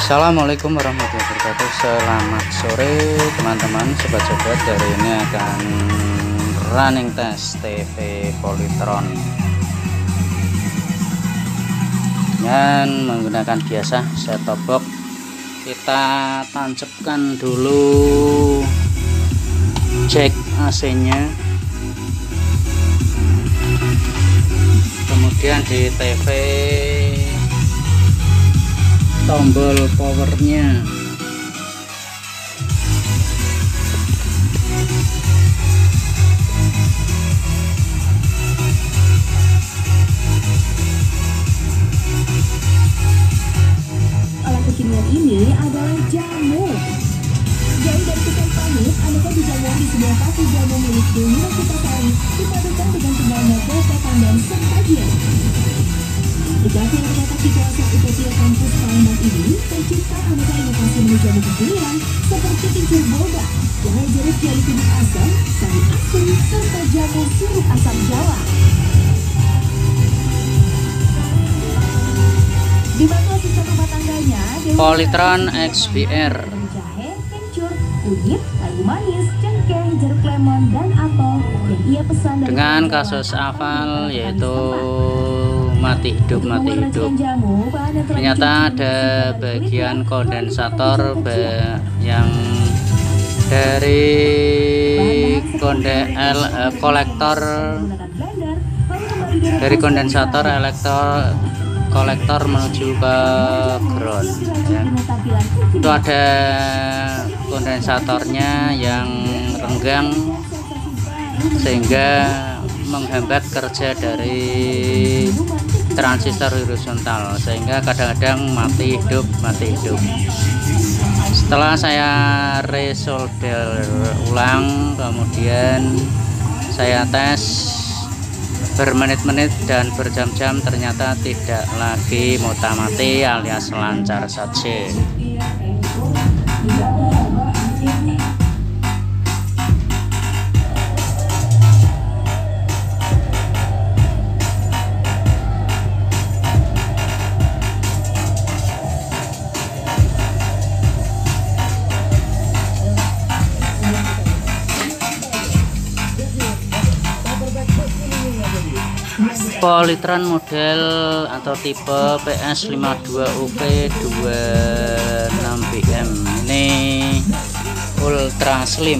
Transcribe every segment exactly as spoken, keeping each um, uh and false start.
Assalamualaikum warahmatullahi wabarakatuh. Selamat sore teman-teman, sobat-sobat. Hari ini akan running test T V Polytron dan menggunakan biasa set top box. Kita tancapkan dulu jack A C nya, kemudian di T V tombol powernya, alat kekinian ini adalah jamu. Jauh dari kesan panik, aneka dijamu di sebuah kafe jamu milik Dewi Novitasari dipadukan dengan kendalnya kecepatan dan sempadan. Di kafe yang terletak di kawasan Utopia Kampus Palembang ini tercipta aneka inovasi menu jamu kekinian seperti kincir boba, jahe jeruk jeli kubik asam, sari asam, serta jamu sirup asam Jawa. Dibantu asisten rumah tangganya, Polytron X B R. Jahe, kencur, kunyit, kayu manis, cengkeh, jeruk lemon, dan apel yang ia pesan dari dengan kasus hafal yaitu mati hidup mati hidup. Ternyata ada bagian kondensator yang dari konde L, eh, kolektor dari kondensator elektor kolektor menuju ke ground ya. Itu ada kondensatornya yang renggang sehingga menghambat kerja dari transistor horizontal, sehingga kadang-kadang mati hidup mati hidup. Setelah saya resolder ulang, kemudian saya tes bermenit-menit dan berjam-jam, ternyata tidak lagi mati alias lancar saja. Polytron model atau tipe P S lima dua U P dua puluh enam B M ini ultra slim.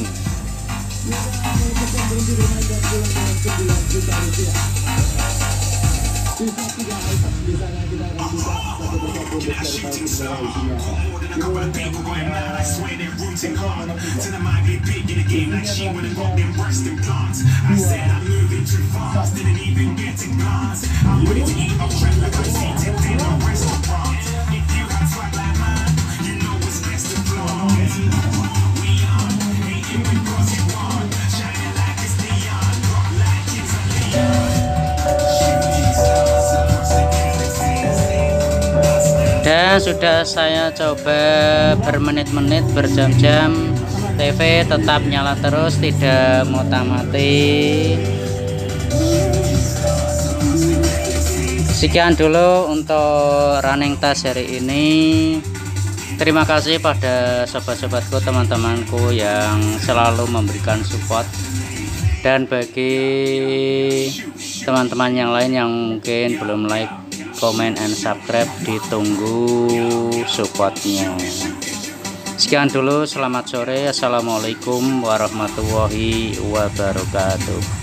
Dan sudah saya coba bermenit-menit, berjam-jam, T V tetap nyala terus, tidak mati. Sekian dulu untuk running test hari ini. Terima kasih pada sobat-sobatku, teman-temanku yang selalu memberikan support. Dan bagi teman-teman yang lain yang mungkin belum like, comment, and subscribe, ditunggu supportnya. Sekian dulu, selamat sore. Assalamualaikum warahmatullahi wabarakatuh.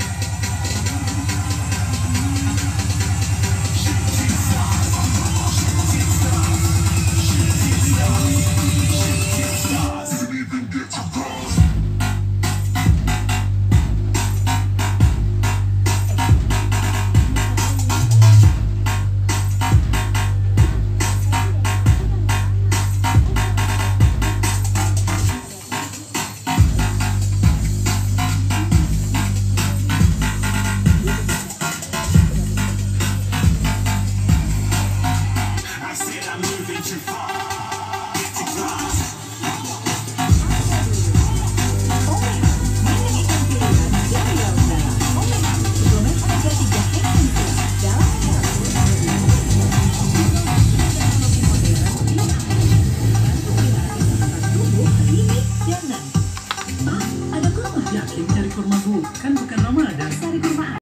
Aku mah yakin cari kurma bukan bukan Ramadan. Sari kurma